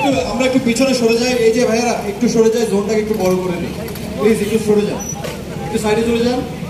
আমরা একটু পিছনে সরে যাই। এই যে ভাইয়ারা একটু সরে যায়, জোনটাকে একটু বড় করে নিই প্লিজ, একটু সরে যান, একটু সাইডে চলে যান।